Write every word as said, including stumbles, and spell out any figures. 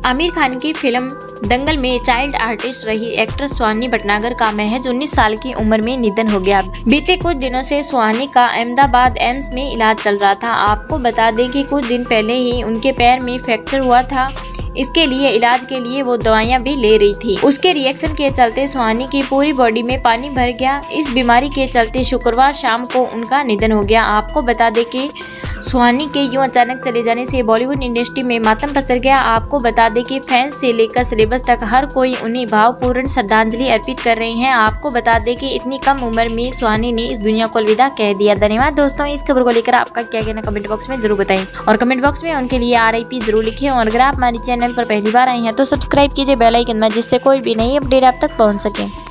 आमिर खान की फिल्म दंगल में child artist रही एक्ट्रेस सुहानी भटनागर का महज उन्नीस साल की उम्र में निधन हो गया। बीते कुछ दिनों से सुहानी का अहमदाबाद एम्स में इलाज चल रहा था। आपको बता दें कि कुछ दिन पहले ही उनके पैर में फ्रैक्चर हुआ था। इसके लिए इलाज के लिए वो दवाइयां भी ले रही थी। उसके रिएक्शन के चलते सुहानी की पूरी बॉडी में पानी भर गया। इस बीमारी के चलते शुक्रवार शाम को उनका निधन हो गया। आपको बता दें कि सुहानी के यूं अचानक चले जाने से बॉलीवुड इंडस्ट्री में मातम पसर गया। आपको बता दें कि फैंस से लेकर सिलेबस तक हर कोई उन्हें भावपूर्ण श्रद्धांजलि अर्पित कर रहे हैं। आपको बता दें कि इतनी कम उम्र में सुहानी ने इस दुनिया को अलविदा कह दिया। धन्यवाद दोस्तों, इस खबर को लेकर आपका क्या कहना कमेंट बॉक्स में जरूर बताएं और कमेंट बॉक्स में उनके लिए आर आई पी जरूर लिखें। और अगर आप हमारे चैनल पर पहली बार आए हैं तो सब्सक्राइब कीजिए बेल आइकन में, जिससे कोई भी नई अपडेट आप तक पहुंच सके।